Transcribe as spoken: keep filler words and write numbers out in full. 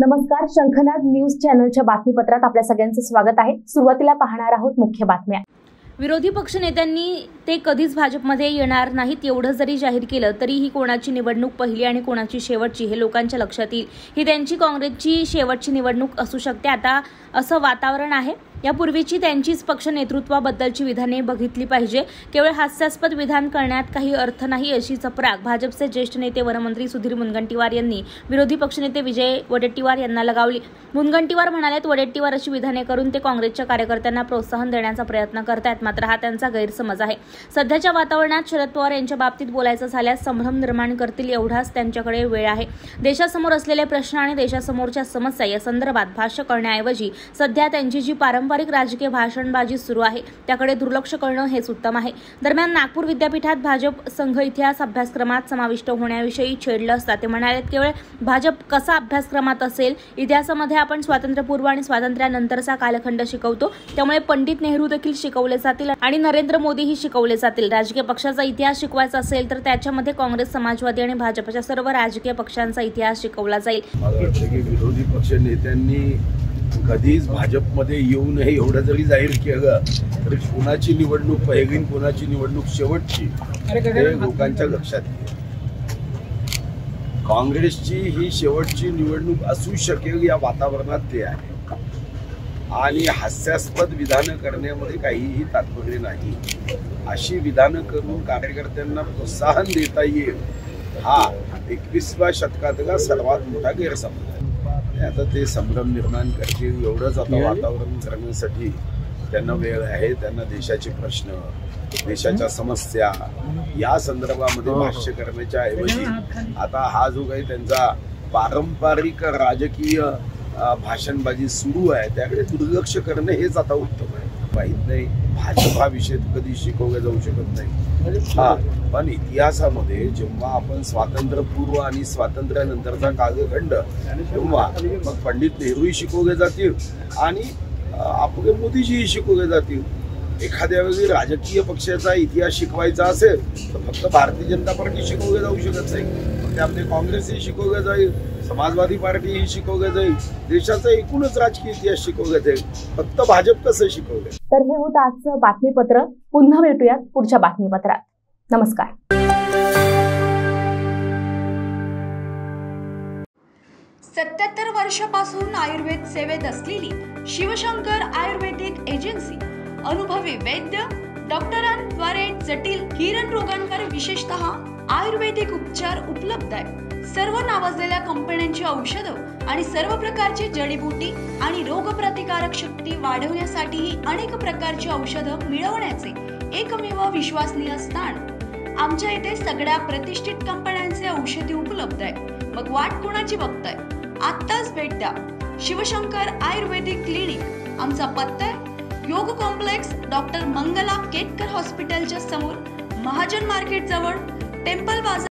नमस्कार, शंखनाद न्यूज चॅनलच्या बातमीपत्रात आपल्या सगळ्यांचं स्वागत आहे। सुरुवातीला पाहणार आहोत मुख्य बातम्या। विरोधी पक्षनेत्यांनी ते कधीच भाजपमध्ये येणार नाहीत एवढं जरी जाहीर केलं तरीही कोणाची निवडणूक पहिली आणि कोणाची शेवटची हे लोकांच्या लक्षात येईल। ही त्यांची काँग्रेसची शेवटची निवडणूक असू शकते आता असं वातावरण आहे। यापूर्वीची त्यांचीच पक्ष नेतृत्वाबद्दलची विधाने बघितली पाहिजे। केवळ हास्यास्पद विधान करण्यात काही अर्थ नाही अशी चपराक भाजपचे ज्येष्ठ नेते वनमंत्री सुधीर मुनगंटीवार यांनी विरोधी पक्षनेते विजय वडेट्टीवार यांना लगावली। मुनगंटीवार म्हणाले, वडेट्टीवार अशी विधाने करून ते काँग्रेसच्या कार्यकर्त्यांना प्रोत्साहन देण्याचा प्रयत्न करतात, मात्र हा त्यांचा गैरसमज आहे। सध्याच्या वातावरणात शरद पवार यांच्या बाबतीत बोलायचं झाल्यास संभ्रम निर्माण करतील एवढाच त्यांच्याकडे वेळ आहे। देशासमोर असलेले प्रश्न आणि देशासमोरच्या समस्या या संदर्भात भाष्य करण्याऐवजी सध्या त्यांची जी पारंपरिक राजकीय भाषणबाजी सुरू आहे त्याकडे दुर्लक्ष करणं हेच उत्तम आहे। दरम्यान नागपूर विद्यापीठात भाजप संघ इतिहास अभ्यासक्रमात समाविष्ट होण्याविषयी छेडलं असता ते म्हणाले, केवळ भाजप कसा अभ्यासक्रमात असेल, इतिहासामध्ये आपण स्वातंत्र्यपूर्व आणि स्वातंत्र्यानंतरचा कालखंड शिकवतो, त्यामुळे पंडित नेहरू देखील शिकवले जातील आणि नरेंद्र मोदीही शिकवले जातील। राजकीय पक्षाचा इतिहास शिकवायचा असेल तर त्याच्यामध्ये काँग्रेस, समाजवादी आणि भाजपच्या सर्व राजकीय पक्षांचा इतिहास शिकवला जाईल। विरोधी पक्ष नेत्यांनी कधीच भाजपमध्ये येऊ नये एवढं जरी जाहीर केलं तरी कोणाची निवडणूक पहिली कोणाची निवडणूक शेवटची हे लोकांच्या लक्षात येईल। काँग्रेसची ही शेवटची निवडणूक असू शकेल या वातावरणात ते आहे आणि हास्यास्पद विधानं करण्यामध्ये काहीही तात्पर्य नाही। अशी विधानं करून कार्यकर्त्यांना प्रोत्साहन देता येईल हा एकविसाव्या शतकातला सर्वात मोठा गैरसमज आहे। आता ते संभ्रम निर्माण करतील एवढंच आता वातावरण करण्यासाठी त्यांना वेळ आहे। त्यांना देशाचे प्रश्न, देशाच्या समस्या या संदर्भामध्ये भाष्य करण्याच्या ऐवजी आता हा जो काही त्यांचा पारंपरिक राजकीय भाषणबाजी सुरू आहे त्याकडे दुर्लक्ष करणं हेच आता उत्तम आहे। माहीत नाही भाजप हा विषय कधी शिकवला जाऊ शकत नाही, हा पण इतिहासामध्ये जेव्हा आपण स्वातंत्र्यपूर्व आणि स्वातंत्र्यानंतरचा कालखंड तेव्हा मग पंडित नेहरूही शिकवले जातील आणि आपले मोदीजीही शिकवले जातील। एखाद्या वेळी राजकीय पक्षाचा इतिहास शिकवायचा असेल तर फक्त भारतीय जनता पार्टी शिकवले जाऊ शकत नाही, त्यामध्ये काँग्रेसही शिकवले जाईल, समाजवादी पार्टीही शिकवले जाईल, देशाचा एकूणच राजकीय इतिहास शिकवले जाईल, फक्त भाजप कसं शिकवले। तर हे होतं आजचं बातमीपत्र। पुन्हा भेटूयात पुढच्या बातमीपत्रात। नमस्कार। सत्याहत्तर वर्षापासून आयुर्वेद सेवेत असलेली शिवशंकर आयुर्वेदिक एजन्सी अनुभवी वैद्य डॉक्टरांद्वारे जटिल हिरण रोगांवर विशेषतः आयुर्वेदिक उपचार उपलब्ध आहे। सर्व नावाजलेल्या कंपन्यांची औषधं आणि सर्व प्रकारची जडीबुटी आणि रोगप्रतिकारक शक्ती वाढवण्यासाठी अनेक प्रकारची औषधं मिळवण्याचे एकमेव विश्वसनीय स्थान। आमच्या इथे सगळ्या प्रतिष्ठित कंपन्यांचे औषधी उपलब्ध आहे। मग वाट कोणाची बघताय? आत्ताच भेट द्या शिवशंकर आयुर्वेदिक क्लिनिक। आमचा पत्ता योग कॉम्प्लेक्स, डॉक्टर मंगला केतकर हॉस्पिटलच्या समोर, महाजन मार्केट जवळ, टेम्पल बाजार।